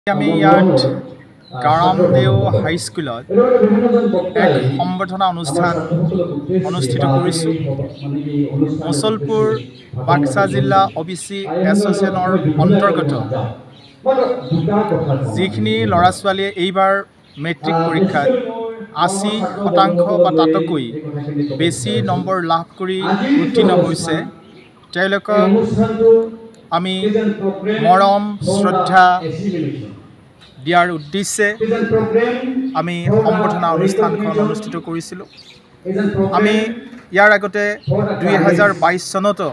আমি ইয়াত গাৰামদেও হাইস্কুলত এক সম্বৰ্ধনা অনুষ্ঠান অনুষ্ঠিত কৰিছোঁ। মুছলপুৰ বাক্সা জিলা অবিচি এছ'চিয়েশ্যনৰ অন্তৰ্গত যিখিনি ল'ৰা ছোৱালীয়ে এইবাৰ মেট্ৰিক পৰীক্ষাত ৮০% বা তাতকৈ বেছি নম্বৰ লাভ কৰি উত্তীৰ্ণ হৈছে, তেওঁলোকক আমি মৰম শ্ৰদ্ধা দিয়াৰ উদ্দেশ্যে আমি সম্বৰ্ধনা অনুষ্ঠানখন অনুষ্ঠিত কৰিছিলোঁ। আমি ইয়াৰ আগতে ২০২২ চনতো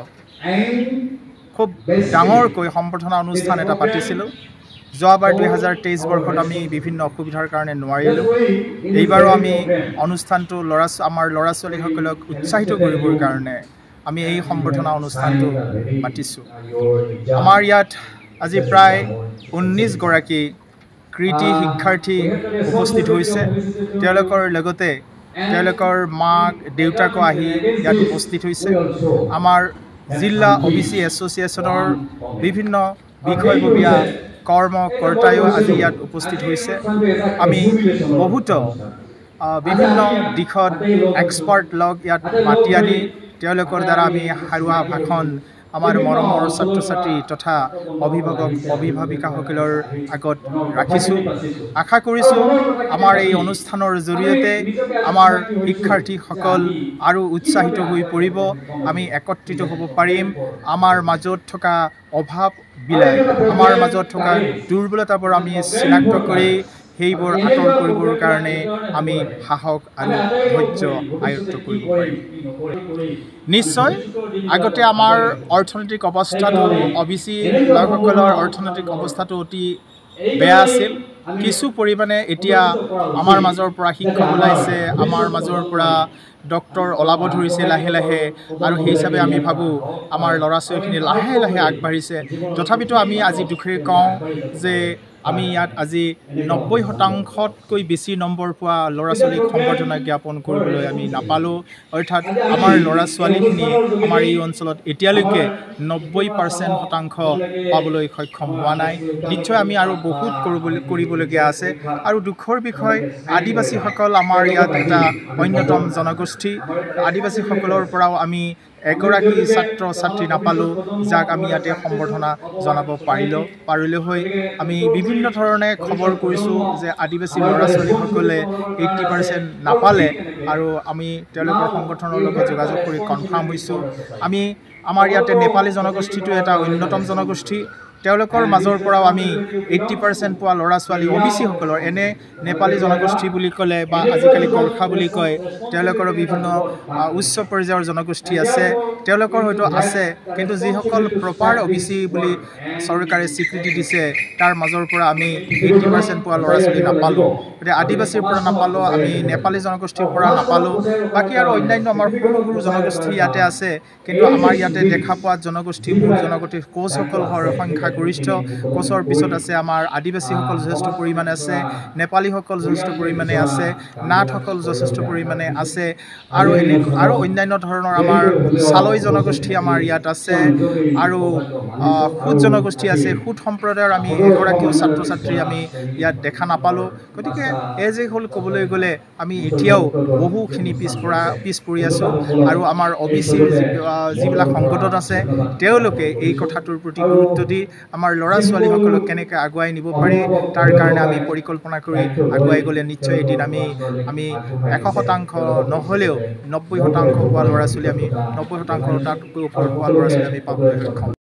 খুব ডাঙৰকৈ সম্বৰ্ধনা অনুষ্ঠান এটা পাতিছিলোঁ। যোৱাবাৰ ২০২৩ বৰ্ষত আমি বিভিন্ন অসুবিধাৰ কাৰণে নোৱাৰিলোঁ। এইবাৰো আমি অনুষ্ঠানটো আমাৰ ল'ৰা ছোৱালীসকলক উৎসাহিত কৰিবৰ কাৰণে আমি এই সম্বৰ্ধনা অনুষ্ঠানটো পাতিছোঁ। আমাৰ ইয়াত আজি প্ৰায় ১৯ গৰাকী কৃতি শিক্ষাৰ্থী উপস্থিত হৈছে। তেওঁলোকৰ লগতে তেওঁলোকৰ মাক দেউতাকো আহি ইয়াত উপস্থিত হৈছে। আমাৰ জিলা অবিচি এছ'চিয়েশ্যনৰ বিভিন্ন বিষয়ববীয়া কৰ্মকৰ্তায়ো আজি ইয়াত উপস্থিত হৈছে। আমি বহুতো বিভিন্ন দিশত এক্সপাৰ্ট লগ ইয়াত মাতি আনি তেওঁলোকৰ দ্বাৰা আমি সাৰুৱা ভাষণ আমাৰ মৰমৰ ছাত্ৰ ছাত্ৰী তথা অভিভাৱিকাসকলৰ আগত ৰাখিছোঁ। আশা কৰিছোঁ আমাৰ এই অনুষ্ঠানৰ জৰিয়তে আমাৰ শিক্ষাৰ্থীসকল আৰু উৎসাহিত হৈ পৰিব, আমি একত্ৰিত হ'ব পাৰিম। আমাৰ মাজত থকা অভাৱবিলাক, আমাৰ মাজত থকা দুৰ্বলতাবোৰ আমি চিনাক্ত কৰি সেইবোৰ আঁতৰ কৰিবৰ কাৰণে আমি সাহস আৰু ধৈৰ্য আয়ত্ব কৰিব পাৰিম। নিশ্চয় আগতে আমাৰ অৰ্থনৈতিক অৱস্থাটো অবিচি লোকসকলৰ অৰ্থনৈতিক অৱস্থাটো অতি বেয়া আছিল। কিছু পৰিমাণে এতিয়া আমাৰ মাজৰ পৰা শিক্ষক ওলাইছে, আমাৰ মাজৰ পৰা ডক্তৰ ওলাব ধৰিছে লাহে লাহে, আৰু সেই হিচাপে আমি ভাবোঁ আমাৰ ল'ৰা ছোৱালীখিনি লাহে লাহে আগবাঢ়িছে। তথাপিতো আমি আজি দুখেৰে কওঁ যে আমি ইয়াত আজি ৯০%তকৈ বেছি নম্বৰ পোৱা ল'ৰা ছোৱালীক সম্বৰ্ধনা জ্ঞাপন কৰিবলৈ আমি নাপালোঁ। অৰ্থাৎ আমাৰ ল'ৰা ছোৱালীখিনিয়ে আমাৰ এই অঞ্চলত এতিয়ালৈকে ৯০% পাবলৈ সক্ষম হোৱা নাই। নিশ্চয় আমি আৰু বহুত কৰিবলগীয়া আছে। আৰু দুখৰ বিষয়, আদিবাসীসকল আমাৰ ইয়াত এটা অন্যতম জনগোষ্ঠী। আদিবাসীসকলৰ পৰাও আমি এগৰাকী ছাত্ৰ ছাত্ৰী নাপালোঁ যাক আমি ইয়াতে সম্বৰ্ধনা জনাব পাৰিলোঁ হৈ। আমি বিভিন্ন ধৰণে খবৰ কৰিছোঁ যে আদিবাসী ল'ৰা ছোৱালীসকলে 80% নাপালে, আৰু আমি তেওঁলোকৰ সংগঠনৰ লগত যোগাযোগ কৰি কনফাৰ্ম হৈছোঁ। আমাৰ ইয়াতে নেপালী জনগোষ্ঠীটো এটা অন্যতম জনগোষ্ঠী। তেওঁলোকৰ মাজৰ পৰাও আমি 80% পোৱা ল'ৰা ছোৱালী অবিচিসকলৰ, এনে নেপালী জনগোষ্ঠী বুলি ক'লে বা আজিকালি গোৰ্খা বুলি কয়, তেওঁলোকৰো বিভিন্ন উচ্চ পৰ্যায়ৰ জনগোষ্ঠী আছে, তেওঁলোকৰ হয়তো আছে, কিন্তু যিসকল প্ৰপাৰ অবিচি বুলি চৰকাৰে স্বীকৃতি দিছে তাৰ মাজৰ পৰা আমি 80% পোৱা ল'ৰা ছোৱালী নাপালোঁ। গতিকে আদিবাসীৰ পৰা নাপালোঁ, আমি নেপালী জনগোষ্ঠীৰ পৰা নাপালোঁ। বাকী আৰু অন্যান্য আমাৰ সৰু সৰু জনগোষ্ঠী ইয়াতে আছে, কিন্তু আমাৰ ইয়াতে দেখা পোৱা জনগোষ্ঠী মূল জনগোষ্ঠীৰ কোচসকলৰ সংখ্যা গৰিষ্ঠ। কোচৰ পিছত আছে আমাৰ আদিবাসীসকল যথেষ্ট পৰিমাণে আছে, নেপালীসকল যথেষ্ট পৰিমাণে আছে, নাথসকল যথেষ্ট পৰিমাণে আছে, আৰু অন্যান্য ধৰণৰ আমাৰ চালৈ জনগোষ্ঠী আমাৰ ইয়াত আছে, আৰু সুত জনগোষ্ঠী আছে। সুত সম্প্ৰদায়ৰ আমি এগৰাকীও ছাত্ৰ ছাত্ৰী আমি ইয়াত দেখা নাপালোঁ। গতিকে এই যে হ'ল ক'বলৈ গ'লে আমি এতিয়াও বহুখিনি পিছ পৰি আছোঁ, আৰু আমাৰ অবিচিৰ যিবিলাক সংগঠন আছে তেওঁলোকে এই কথাটোৰ প্ৰতি গুৰুত্ব দি আমাৰ ল'ৰা ছোৱালীসকলক কেনেকৈ আগুৱাই নিব পাৰি তাৰ কাৰণে আমি পৰিকল্পনা কৰি আগুৱাই গ'লে নিশ্চয় এদিন আমি ১০০% নহ'লেও ৯০% পোৱা ল'ৰা ছোৱালী, আমি ৯০% তাতকৈ ওপৰত পোৱা ল'ৰা ছোৱালী আমি পাবলৈ সক্ষম।